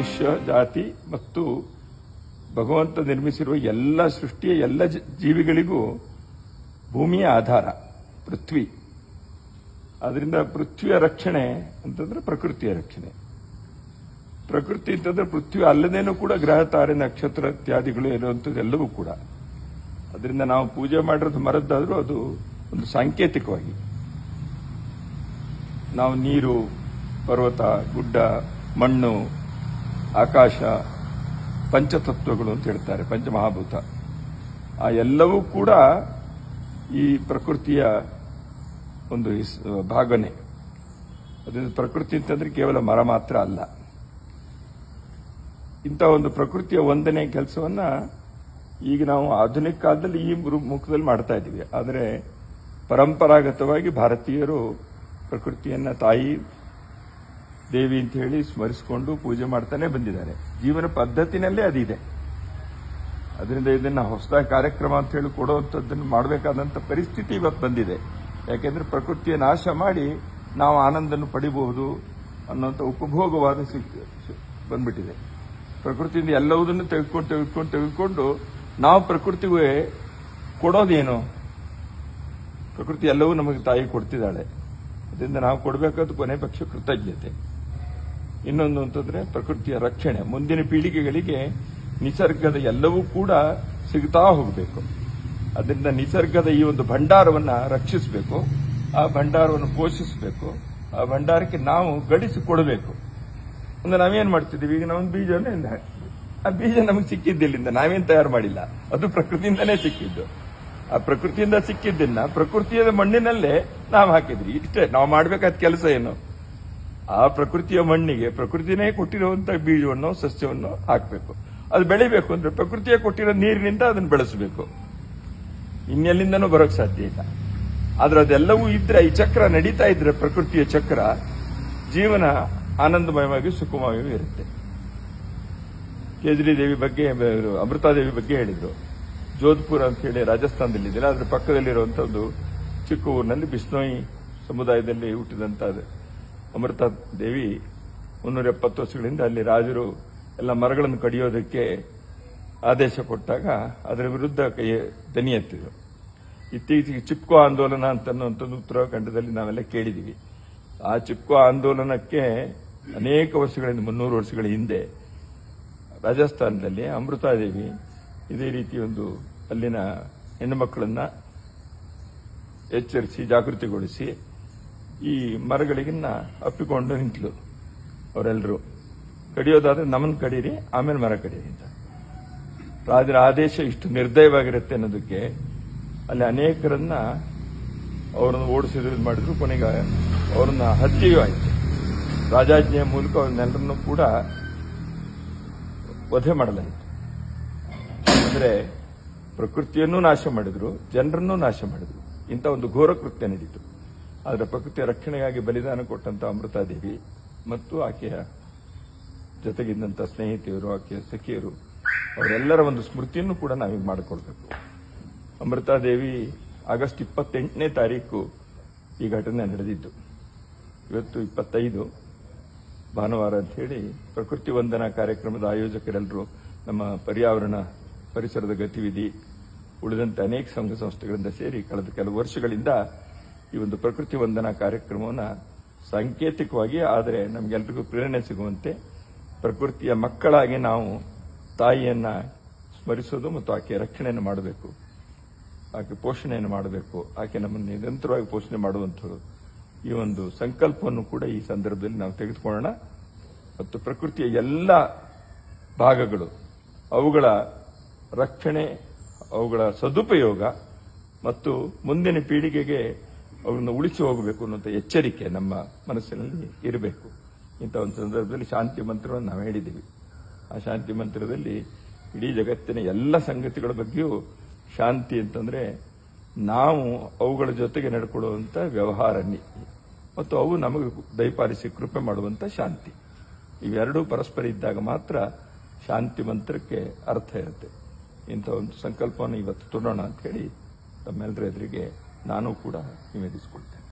ಮನುಷ್ಯ ಜಾತಿ ಮತ್ತು ಭಗವಂತ ನಿರ್ಮಿಸಿರುವ ಎಲ್ಲ ಸೃಷ್ಟಿಯ ಎಲ್ಲ ಜೀವಿಗಳಿಗೂ ಭೂಮಿಯ ಆಧಾರ ಪೃಥ್ವಿ. ಅದರಿಂದ ಪೃಥ್ವಿಯ ರಕ್ಷಣೆ ಅಂತಂದ್ರೆ ಪ್ರಕೃತಿಯ ರಕ್ಷಣೆ. ಪ್ರಕೃತಿ ಅಂತಂದ್ರೆ ಪೃಥ್ವಿ ಅಲ್ಲದೇನೂ ಕೂಡ ಗ್ರಹ ತಾರೆ ನಕ್ಷತ್ರ ಇತ್ಯಾದಿಗಳು ಇರುವಂಥದ್ದು ಎಲ್ಲವೂ ಕೂಡ. ಅದರಿಂದ ನಾವು ಪೂಜೆ ಮಾಡಿರೋದು ಮರದ್ದಾದರೂ ಅದು ಒಂದು ಸಾಂಕೇತಿಕವಾಗಿ ನಾವು ನೀರು, ಪರ್ವತ, ಗುಡ್ಡ, ಮಣ್ಣು, ಆಕಾಶ, ಪಂಚತತ್ವಗಳು ಅಂತ ಹೇಳ್ತಾರೆ, ಪಂಚಮಹಾಭೂತ. ಆ ಎಲ್ಲವೂ ಕೂಡ ಈ ಪ್ರಕೃತಿಯ ಒಂದು ಭಾಗನೇ. ಅದರಿಂದ ಪ್ರಕೃತಿ ಅಂತಂದ್ರೆ ಕೇವಲ ಮರ ಮಾತ್ರ ಅಲ್ಲ. ಇಂಥ ಒಂದು ಪ್ರಕೃತಿಯ ಒಂದನೇ ಕೆಲಸವನ್ನ ಈಗ ನಾವು ಆಧುನಿಕ ಕಾಲದಲ್ಲಿ ಈ ಮುಖದಲ್ಲಿ ಮಾಡ್ತಾ ಇದ್ದೀವಿ. ಆದರೆ ಪರಂಪರಾಗತವಾಗಿ ಭಾರತೀಯರು ಪ್ರಕೃತಿಯನ್ನ ತಾಯಿ ದೇವಿ ಅಂತ ಹೇಳಿ ಸ್ಮರಿಸಿಕೊಂಡು ಪೂಜೆ ಮಾಡ್ತಾನೆ ಬಂದಿದ್ದಾರೆ. ಜೀವನ ಪದ್ಧತಿನಲ್ಲೇ ಅದಿದೆ. ಅದರಿಂದ ಇದನ್ನ ಹೊಸದಾಗಿ ಕಾರ್ಯಕ್ರಮ ಅಂತ ಹೇಳಿ ಕೊಡುವಂಥದ್ದನ್ನು ಮಾಡಬೇಕಾದಂಥ ಪರಿಸ್ಥಿತಿ ಇವತ್ತು ಬಂದಿದೆ. ಯಾಕೆಂದ್ರೆ ಪ್ರಕೃತಿಯ ನಾಶ ಮಾಡಿ ನಾವು ಆನಂದನ್ನು ಪಡಿಬಹುದು ಅನ್ನೋಂಥ ಉಪಭೋಗವಾದ ಬಂದ್ಬಿಟ್ಟಿದೆ. ಪ್ರಕೃತಿಯಿಂದ ಎಲ್ಲವುದನ್ನು ತೆಗೆದುಕೊಂಡು ನಾವು ಪ್ರಕೃತಿಗೆ ಕೊಡೋದೇನು? ಪ್ರಕೃತಿ ಎಲ್ಲವೂ ನಮಗೆ ತಾಯಿ ಕೊಡ್ತಿದ್ದಾಳೆ. ಅದರಿಂದ ನಾವು ಕೊಡಬೇಕಾದ ಕೊನೆ ಪಕ್ಷ ಕೃತಜ್ಞತೆ. ಇನ್ನೊಂದು ಅಂತಂದ್ರೆ ಪ್ರಕೃತಿಯ ರಕ್ಷಣೆ. ಮುಂದಿನ ಪೀಳಿಗೆಗಳಿಗೆ ನಿಸರ್ಗದ ಎಲ್ಲವೂ ಕೂಡ ಸಿಗ್ತಾ ಹೋಗಬೇಕು. ಅದರಿಂದ ನಿಸರ್ಗದ ಈ ಒಂದು ಭಂಡಾರವನ್ನ ರಕ್ಷಿಸಬೇಕು, ಆ ಭಂಡಾರವನ್ನು ಪೋಷಿಸಬೇಕು, ಆ ಭಂಡಾರಕ್ಕೆ ನಾವು ಗಳಿಸಿ ಕೊಡಬೇಕು. ಅಂದ್ರೆ ನಾವೇನ್ ಮಾಡ್ತಿದ್ದೀವಿ, ಈಗ ನಾವೊಂದು ಬೀಜವನ್ನು ಹಾಕ್ತೀವಿ. ಆ ಬೀಜ ನಮಗೆ ಸಿಕ್ಕಿದ್ದಿಲ್ಲಿಂದ, ನಾವೇನ್ ತಯಾರು ಮಾಡಿಲ್ಲ, ಅದು ಪ್ರಕೃತಿಯಿಂದನೇ ಸಿಕ್ಕಿದ್ದು. ಆ ಪ್ರಕೃತಿಯಿಂದ ಸಿಕ್ಕಿದ್ದನ್ನ ಪ್ರಕೃತಿಯ ಮಣ್ಣಿನಲ್ಲೇ ನಾವು ಹಾಕಿದ್ವಿ. ಇಷ್ಟೇ ನಾವು ಮಾಡಬೇಕಾದ ಕೆಲಸ ಏನು? ಆ ಪ್ರಕೃತಿಯ ಮಣ್ಣಿಗೆ ಪ್ರಕೃತಿನೇ ಕೊಟ್ಟಿರುವಂತಹ ಬೀಜವನ್ನು, ಸಸ್ಯವನ್ನು ಹಾಕಬೇಕು. ಅದು ಬೆಳಿಬೇಕು ಅಂದ್ರೆ ಪ್ರಕೃತಿಯ ಕೊಟ್ಟಿರೋ ನೀರಿನಿಂದ ಅದನ್ನು ಬೆಳೆಸಬೇಕು. ಇನ್ನೆಲ್ಲಿಂದನೂ ಬರೋಕ್ ಸಾಧ್ಯ ಇಲ್ಲ. ಆದ್ರೆ ಅದೆಲ್ಲವೂ ಇದ್ರೆ, ಈ ಚಕ್ರ ನಡೀತಾ ಇದ್ರೆ, ಪ್ರಕೃತಿಯ ಚಕ್ರ, ಜೀವನ ಆನಂದಮಯವಾಗಿ ಸುಖಮಯವಾಗಿ ಇರುತ್ತೆ. ಕೇಜ್ರಿ ದೇವಿ ಬಗ್ಗೆ, ಅಮೃತಾದೇವಿ ಬಗ್ಗೆ ಹೇಳಿದ್ರು. ಜೋಧ್ಪುರ ಅಂತ ಹೇಳಿ ರಾಜಸ್ಥಾನದಲ್ಲಿದ್ದಿಲ್ಲ, ಅದ್ರ ಪಕ್ಕದಲ್ಲಿರುವಂತಹ ಒಂದು ಚಿಕ್ಕ ಊರಿನಲ್ಲಿ ಬಿಷ್ಣೋಯಿ ಸಮುದಾಯದಲ್ಲಿ ಹುಟ್ಟಿದಂತ ಅಮೃತಾ ದೇವಿ 370 ವರ್ಷಗಳಿಂದ ಅಲ್ಲಿ ರಾಜರು ಎಲ್ಲ ಮರಗಳನ್ನು ಕಡಿಯೋದಕ್ಕೆ ಆದೇಶ ಕೊಟ್ಟಾಗ ಅದರ ವಿರುದ್ಧ ದನಿ ಎತ್ತಿದ್ರು. ಇತ್ತೀಚೆಗೆ ಚಿಪ್ಕೋ ಆಂದೋಲನ ಅಂತನ್ನುವಂಥದ್ದು ಉತ್ತರಾಖಂಡದಲ್ಲಿ ನಾವೆಲ್ಲ ಕೇಳಿದೀವಿ. ಆ ಚಿಪ್ಕೋ ಆಂದೋಲನಕ್ಕೆ ಅನೇಕ ವರ್ಷಗಳಿಂದ, 300 ವರ್ಷಗಳ ಹಿಂದೆ ರಾಜಸ್ಥಾನದಲ್ಲಿ ಅಮೃತಾದೇವಿ ಇದೇ ರೀತಿ ಒಂದು ಅಲ್ಲಿನ ಹೆಣ್ಣು ಮಕ್ಕಳನ್ನ ಎಚ್ಚರಿಸಿ, ಜಾಗೃತಿಗೊಳಿಸಿ ಈ ಮರಗಳಿಗನ್ನ ಅಪ್ಪಿಕೊಂಡು ನಿಂತಲು. ಅವರೆಲ್ಲರೂ ಕಡಿಯೋದಾದ್ರೆ ನಮ್ಮನ್ನು ಕಡೀರಿ, ಆಮೇಲೆ ಮರ ಕಡೀರಿ ಅಂತ. ರಾಜರ ಆದೇಶ ಇಷ್ಟು ನಿರ್ದಯವಾಗಿರುತ್ತೆ ಅನ್ನೋದಕ್ಕೆ ಅಲ್ಲಿ ಅನೇಕರನ್ನ ಅವರನ್ನು ಓಡಿಸಿದ್ರು, ಮಾಡಿದ್ರು. ಕೊನೆಗೆ ಅವರನ್ನ ಹತ್ಯೆಯೂ ಆಯಿತು. ರಾಜಾಜ್ಞೆಯ ಮೂಲಕ ಅವ್ರನ್ನೆಲ್ಲರನ್ನೂ ಕೂಡ ವಧೆ ಮಾಡಲಾಯಿತು. ಅಂದ್ರೆ ಪ್ರಕೃತಿಯನ್ನೂ ನಾಶ ಮಾಡಿದ್ರು, ಜನರನ್ನೂ ನಾಶ ಮಾಡಿದ್ರು. ಇಂಥ ಒಂದು ಘೋರ ಕೃತ್ಯ ನಡೀತು. ಆದರೆ ಪ್ರಕೃತಿಯ ರಕ್ಷಣೆಗಾಗಿ ಬಲಿದಾನ ಕೊಟ್ಟಂತ ಅಮೃತಾದೇವಿ ಮತ್ತು ಆಕೆಯ ಜೊತೆಗಿದ್ದಂಥ ಸ್ನೇಹಿತೆಯರು, ಆಕೆಯ ಸಖಿಯರು, ಅವರೆಲ್ಲರ ಒಂದು ಸ್ಮೃತಿಯನ್ನು ಕೂಡ ನಾವೀಗ ಮಾಡಿಕೊಳ್ಬೇಕು. ಅಮೃತಾದೇವಿ ಆಗಸ್ಟ್ 28ನೇ ತಾರೀಕು ಈ ಘಟನೆ ನಡೆದಿದ್ದು. ಇವತ್ತು 25 ಭಾನುವಾರ ಅಂತ ಹೇಳಿ ಪ್ರಕೃತಿ ವಂದನಾ ಕಾರ್ಯಕ್ರಮದ ಆಯೋಜಕರೆಲ್ಲರೂ ನಮ್ಮ ಪರ್ಯಾವರಣ ಪರಿಸರದ ಗತಿವಿಧಿ ಉಳಿದಂತೆ ಅನೇಕ ಸಂಘ ಸಂಸ್ಥೆಗಳಿಂದ ಸೇರಿ ಕಳೆದ ಕೆಲವು ವರ್ಷಗಳಿಂದ ಈ ಒಂದು ಪ್ರಕೃತಿ ವಂದನಾ ಕಾರ್ಯಕ್ರಮವನ್ನು ಸಾಂಕೇತಿಕವಾಗಿ, ಆದರೆ ನಮಗೆಲ್ಲರಿಗೂ ಪ್ರೇರಣೆ ಸಿಗುವಂತೆ ಪ್ರಕೃತಿಯ ಮಕ್ಕಳಾಗಿ ನಾವು ತಾಯಿಯನ್ನ ಸ್ಮರಿಸೋದು ಮತ್ತು ಆಕೆಯ ರಕ್ಷಣೆಯನ್ನು ಮಾಡಬೇಕು, ಆಕೆ ಪೋಷಣೆಯನ್ನು ಮಾಡಬೇಕು, ಆಕೆ ನಮ್ಮನ್ನು ನಿರಂತರವಾಗಿ ಪೋಷಣೆ ಮಾಡುವಂಥದ್ದು, ಈ ಒಂದು ಸಂಕಲ್ಪವನ್ನು ಕೂಡ ಈ ಸಂದರ್ಭದಲ್ಲಿ ನಾವು ತೆಗೆದುಕೊಳ್ಳೋಣ. ಮತ್ತು ಪ್ರಕೃತಿಯ ಎಲ್ಲ ಭಾಗಗಳು, ಅವುಗಳ ರಕ್ಷಣೆ, ಅವುಗಳ ಸದುಪಯೋಗ ಮತ್ತು ಮುಂದಿನ ಪೀಳಿಗೆಗೆ ಅವನ್ನು ಉಳಿಸಿ ಹೋಗಬೇಕು ಅನ್ನುವಂಥ ಎಚ್ಚರಿಕೆ ನಮ್ಮ ಮನಸ್ಸಿನಲ್ಲಿ ಇರಬೇಕು. ಇಂಥ ಒಂದು ಸಂದರ್ಭದಲ್ಲಿ ಶಾಂತಿ ಮಂತ್ರವನ್ನು ನಾವು ಹೇಳಿದ್ದೀವಿ. ಆ ಶಾಂತಿ ಮಂತ್ರದಲ್ಲಿ ಇಡೀ ಜಗತ್ತಿನ ಎಲ್ಲ ಸಂಗತಿಗಳ ಬಗ್ಗೆಯೂ ಶಾಂತಿ ಅಂತಂದ್ರೆ ನಾವು ಅವುಗಳ ಜೊತೆಗೆ ನಡ್ಕೊಳ್ಳುವಂಥ ವ್ಯವಹಾರ ಮತ್ತು ಅವು ನಮಗೆ ದಯಪಾಲಿಸಿ ಕೃಪೆ ಮಾಡುವಂಥ ಶಾಂತಿ, ಇವೆರಡೂ ಪರಸ್ಪರ ಇದ್ದಾಗ ಮಾತ್ರ ಶಾಂತಿ ಮಂತ್ರಕ್ಕೆ ಅರ್ಥ ಇರುತ್ತೆ. ಇಂಥ ಒಂದು ಸಂಕಲ್ಪವನ್ನು ಇವತ್ತು ತೋರೋಣ ಅಂತ ಹೇಳಿ ತಮ್ಮೆಲ್ಲರ ಎದುರಿಗೆ ನಾನು ಕೂಡ ನಿವೇದಿಸಿಕೊಳ್ತೀನಿ.